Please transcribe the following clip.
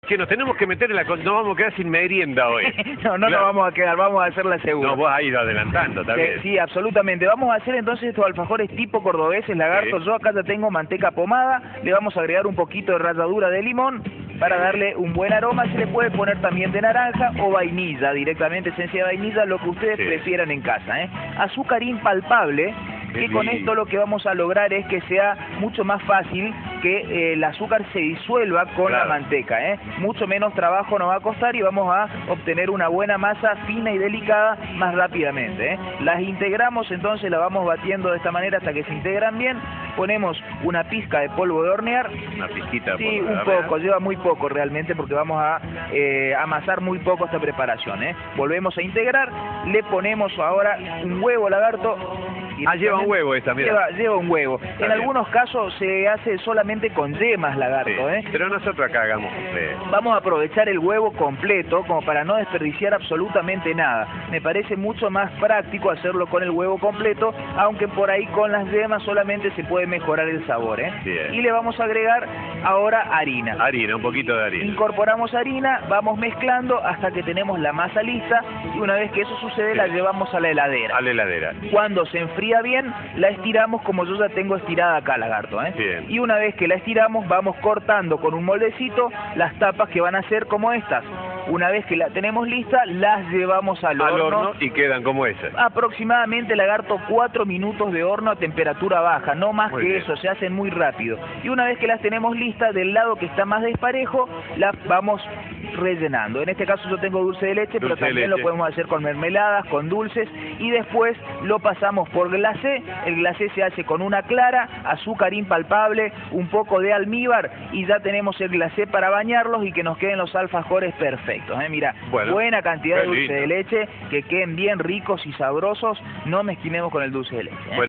Que nos tenemos que meter en la... No vamos a quedar sin merienda hoy. No nos vamos a quedar, vamos a hacer la segunda. No, vos has ido adelantando, también. Sí, absolutamente. Vamos a hacer entonces estos alfajores tipo cordobeses, lagarto. Sí. Yo acá ya tengo manteca pomada, le vamos a agregar un poquito de ralladura de limón para darle un buen aroma. Se le puede poner también de naranja o vainilla, directamente esencia de vainilla, lo que ustedes prefieran en casa, ¿eh? Azúcar impalpable, que con esto lo que vamos a lograr es que sea mucho más fácil que el azúcar se disuelva con la manteca, ¿eh? Mucho menos trabajo nos va a costar y vamos a obtener una buena masa fina y delicada más rápidamente, ¿eh? Las integramos, entonces las vamos batiendo de esta manera hasta que se integran bien. Ponemos una pizca de polvo de hornear. Una pizquita de sí, polvo de un hornear. poco, lleva muy poco realmente porque vamos a amasar muy poco esta preparación, ¿eh? Volvemos a integrar, le ponemos ahora un huevo, lagarto. Lleva un huevo esta, mira. Lleva un huevo. En algunos casos se hace solamente con yemas, lagarto, ¿eh? Pero nosotros acá hagamos... Vamos a aprovechar el huevo completo como para no desperdiciar absolutamente nada. Me parece mucho más práctico hacerlo con el huevo completo, aunque por ahí con las yemas solamente se puede mejorar el sabor, ¿eh? Bien. Y le vamos a agregar ahora harina. Harina, un poquito de harina. Incorporamos harina, vamos mezclando hasta que tenemos la masa lista y una vez que eso sucede la llevamos a la heladera. A la heladera. Cuando se enfría bien, la estiramos como yo ya tengo estirada acá, lagarto, ¿eh? Bien. Y una vez que la estiramos, vamos cortando con un moldecito las tapas que van a ser como estas. Una vez que la tenemos lista, las llevamos al horno y quedan como esas. Aproximadamente, lagarto, 4 minutos de horno a temperatura baja, no más Muy que bien. eso, se hacen muy rápido. Y una vez que las tenemos listas, del lado que está más desparejo, las vamos rellenando. En este caso yo tengo dulce de leche, pero también lo podemos hacer con mermeladas, con dulces, y después lo pasamos por glacé. El glacé se hace con una clara, azúcar impalpable, un poco de almíbar, y ya tenemos el glacé para bañarlos y que nos queden los alfajores perfectos, ¿eh? Mira, buena cantidad de dulce de leche, que queden bien ricos y sabrosos, no mezquinemos con el dulce de leche, ¿eh?